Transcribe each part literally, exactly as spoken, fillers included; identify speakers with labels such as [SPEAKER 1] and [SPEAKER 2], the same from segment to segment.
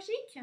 [SPEAKER 1] écologique?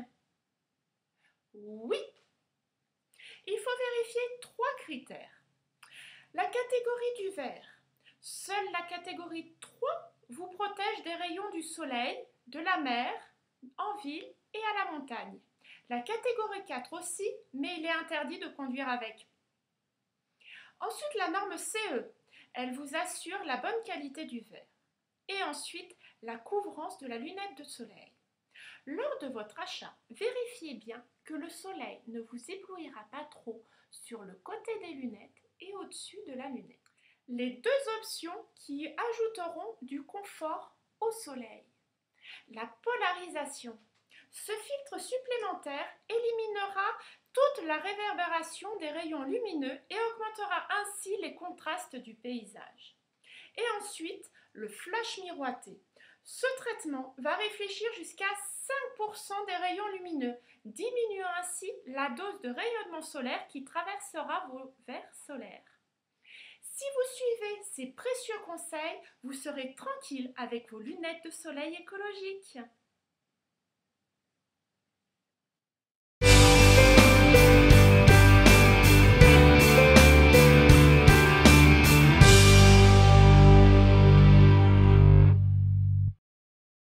[SPEAKER 1] Oui. Il faut vérifier trois critères. La catégorie du vert. Seule la catégorie trois vous protège des rayons du soleil, de la mer, en ville et à la montagne. La catégorie quatre aussi, mais il est interdit de conduire avec. Ensuite, la norme C E. Elle vous assure la bonne qualité du verre. Et ensuite, la couvrance de la lunette de soleil. Lors de votre achat, vérifiez bien que le soleil ne vous éblouira pas trop sur le côté des lunettes et au-dessus de la lunette. Les deux options qui ajouteront du confort au soleil. La polarisation. Ce filtre supplémentaire éliminera toute la réverbération des rayons lumineux et augmentera ainsi les contrastes du paysage. Et ensuite, le flash miroité. Ce traitement va réfléchir jusqu'à cinq pour cent des rayons lumineux, diminuant ainsi la dose de rayonnement solaire qui traversera vos verres solaires. Si vous suivez ces précieux conseils, vous serez tranquille avec vos lunettes de soleil écologiques.